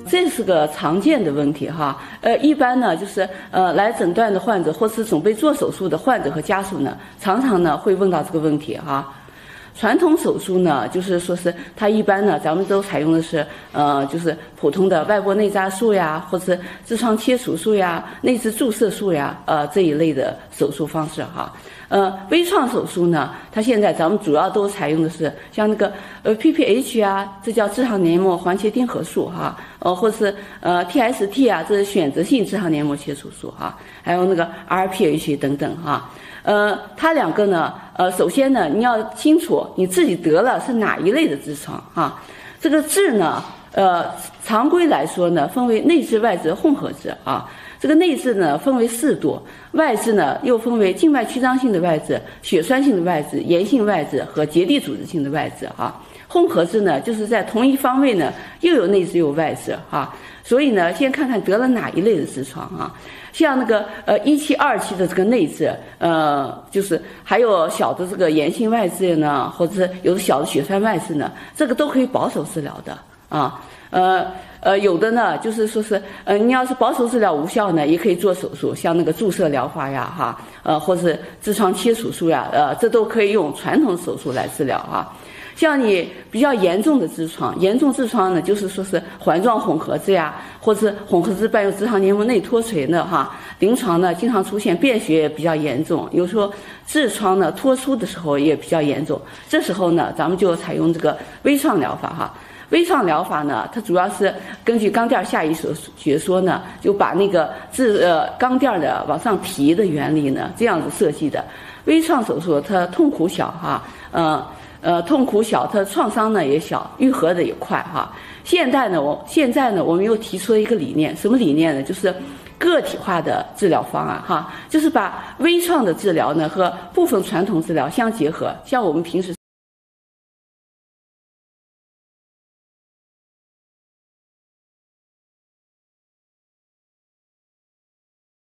这是个常见的问题哈。一般呢就是来诊断的患者或是准备做手术的患者和家属呢，常常呢会问到这个问题哈。传统手术呢，就是说是它一般呢，咱们都采用的是就是普通的外剥内扎术呀，或是痔疮切除术呀、内痔注射术呀，这一类的手术方式哈。微创手术呢，它现在咱们主要都采用的是像那个PPH 啊，这叫痔上黏膜环切钉合术哈，或是TST 啊，这是选择性痔上黏膜切除术哈，还有那个 RPH 等等哈。它两个呢，首先呢，你要清楚你自己得了是哪一类的痔疮啊。这个痔呢，常规来说呢，分为内痔、外痔、混合痔啊。这个内痔呢分为4度，外痔呢又分为静脉曲张性的外痔、血栓性的外痔、炎性外痔和结缔组织性的外痔啊。混合痔呢，就是在同一方位呢，又有内痔又有外痔啊。所以呢，先看看得了哪一类的痔疮啊。像那个1期、2期的这个内痔，就是还有小的这个炎性外痔呢，或者是有的小的血栓外痔呢，这个都可以保守治疗的啊。有的呢，就是说是你要是保守治疗无效呢，也可以做手术，像那个注射疗法呀，哈，或是痔疮切除术呀，这都可以用传统手术来治疗啊。像你比较严重的痔疮，严重痔疮呢，就是说是环状混合痔呀，或是混合痔伴有痔疮黏膜内脱垂的哈，临床呢经常出现便血也比较严重，有时候痔疮呢脱出的时候也比较严重，这时候呢，咱们就采用这个微创疗法哈。微创疗法呢，它主要是根据钢垫下移学说呢，就把那个钢垫的往上提的原理呢，这样子设计的。微创手术它痛苦小哈，痛苦小，它创伤呢也小，愈合的也快哈。现在呢，我们又提出了一个理念，什么理念呢？就是个体化的治疗方案哈，就是把微创的治疗呢和部分传统治疗相结合，像我们平时